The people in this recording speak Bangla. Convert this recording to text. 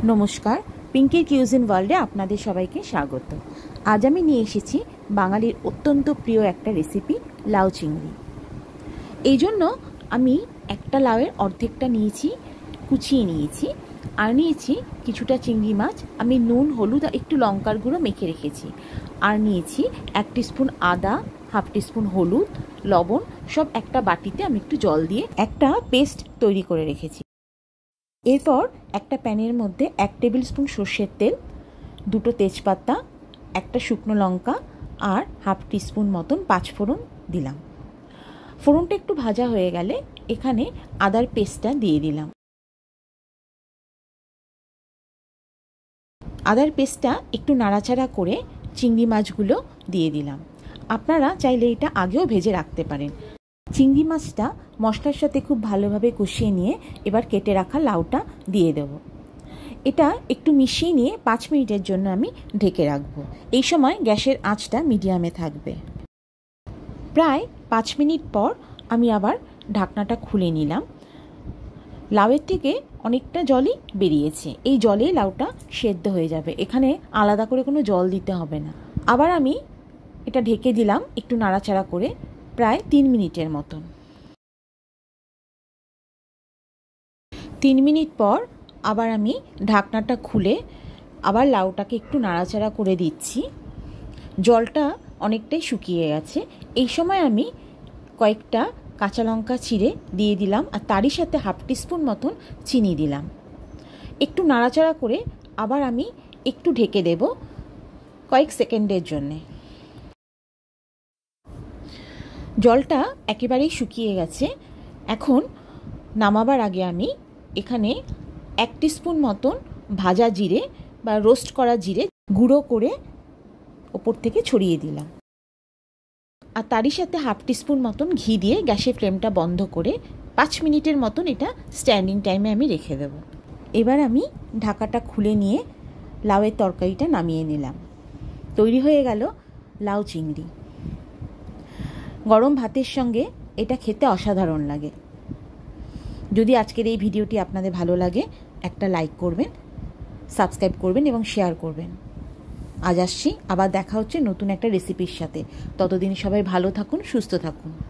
নমস্কার, পিঙ্কির কিউজিন ওয়ার্ল্ডে আপনাদের সবাইকে স্বাগত। আজ আমি নিয়ে এসেছি বাঙালির অত্যন্ত প্রিয় একটা রেসিপি, লাউ চিংড়ি। এই জন্য আমি একটা লাউয়ের অর্ধেকটা নিয়েছি, কুচিয়ে নিয়েছি, আর নিয়েছি কিছুটা চিংড়ি মাছ। আমি নুন, হলুদ আর একটু লঙ্কার গুঁড়ো মেখে রেখেছি। আর নিয়েছি 1 টিস্পুন আদা, হাফ টিস্পুন হলুদ, লবণ, সব একটা বাটিতে আমি একটু জল দিয়ে একটা পেস্ট তৈরি করে রেখেছি। এরপর একটা প্যানের মধ্যে 1 টেবিল স্পুন সর্ষের তেল, 2টো তেজপাতা, একটা শুকনো লঙ্কা আর হাফ টিস্পুন মতন পাঁচফোড়ন দিলাম। ফোড়নটা একটু ভাজা হয়ে গেলে এখানে আদার পেস্টটা দিয়ে দিলাম। আদার পেস্টটা একটু নাড়াচাড়া করে চিংড়ি মাছগুলো দিয়ে দিলাম। আপনারা চাইলে এটা আগেও ভেজে রাখতে পারেন। চিংড়ি মাছটা মশলার সাথে খুব ভালোভাবে কষিয়ে নিয়ে এবার কেটে রাখা লাউটা দিয়ে দেব। এটা একটু মিশিয়ে নিয়ে 5 মিনিটের জন্য আমি ঢেকে রাখবো। এই সময় গ্যাসের আঁচটা মিডিয়ামে থাকবে। প্রায় 5 মিনিট পর আমি আবার ঢাকনাটা খুলে নিলাম। লাউয়ের থেকে অনেকটা জলই বেরিয়েছে। এই জলে লাউটা সেদ্ধ হয়ে যাবে, এখানে আলাদা করে কোনো জল দিতে হবে না। আবার আমি এটা ঢেকে দিলাম একটু নাড়াচাড়া করে, প্রায় 3 মিনিটের মতন। 3 মিনিট পর আবার আমি ঢাকনাটা খুলে আবার লাউটাকে একটু নাড়াচাড়া করে দিচ্ছি। জলটা অনেকটাই শুকিয়ে গেছে। এই সময় আমি কয়েকটা কাঁচা লঙ্কা চিড়ে দিয়ে দিলাম, আর তারই সাথে হাফ টিস্পুন মতন চিনি দিলাম। একটু নাড়াচাড়া করে আবার আমি একটু ঢেকে দেব কয়েক সেকেন্ডের জন্যে। জলটা একেবারেই শুকিয়ে গেছে। এখন নামাবার আগে আমি এখানে 1 টিস্পুন মতন ভাজা জিরে বা রোস্ট করা জিরে গুঁড়ো করে ওপর থেকে ছড়িয়ে দিলাম। আর তারই সাথে হাফ টিস্পুন মতন ঘি দিয়ে গ্যাসের ফ্লেমটা বন্ধ করে 5 মিনিটের মতন এটা স্ট্যান্ডিং টাইমে আমি রেখে দেব। এবার আমি ঢাকাটা খুলে নিয়ে লাউয়ের তরকারিটা নামিয়ে নিলাম। তৈরি হয়ে গেল লাউ চিংড়ি। গরম ভাতের সঙ্গে এটা খেতে অসাধারণ লাগে। যদি আজকের এই ভিডিওটি আপনাদের ভালো লাগে, একটা লাইক করবেন, সাবস্ক্রাইব করবেন এবং শেয়ার করবেন। আজ আসছি, আবার দেখা হচ্ছে নতুন একটা রেসিপির সাথে। ততদিন সবাই ভালো থাকুন, সুস্থ থাকুন।